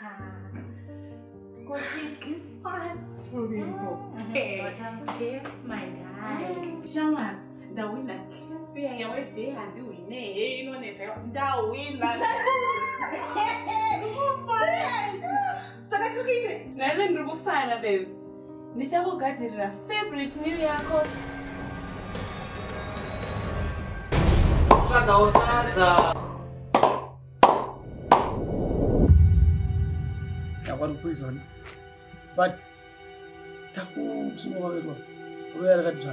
Kiss fun. Kiss my guy. Chama, da wina kiss ya wewe hadi wine no never da wina. Saka tukite. Naweza ndikufana baby. Ndichakugadirira favorite meal yako. Zvakaosadza. One prison, but taku semua itu, royal kerja.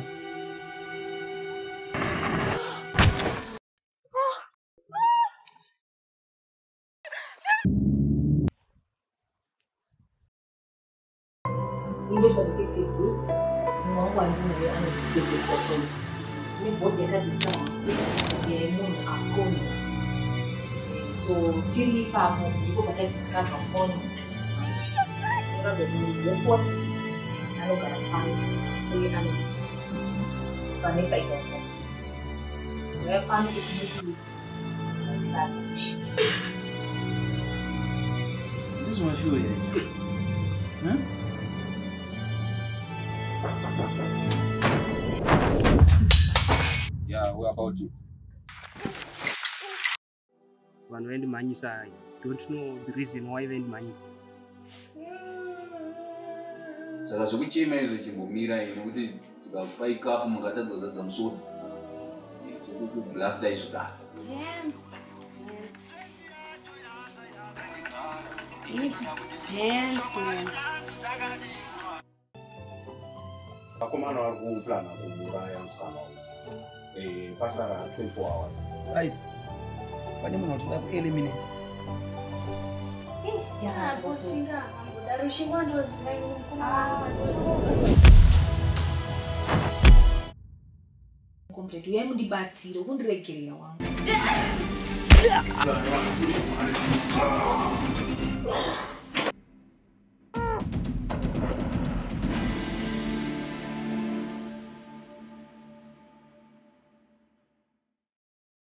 English for detective books, no one in the real detective for me both get a discount, the moon account. So till he found you go get a discount of money. The phone, I look at a family, Vanessa is a suspect. We are family to it. This one show you. Huh? Yeah, what about you? When went Manisa, I don't know the reason why went Manisa. Saka zvekuchema izvo chimbomira nekuti tikapaika apo mukatadzozadza musoro zvekukublasta izvo ka vakomana vari kuplana kuuraya musikana pasara 24 hours. Guys, pane munhu watoda kueliminate. Complete. We are mudibatsiro kundiregerera wangu.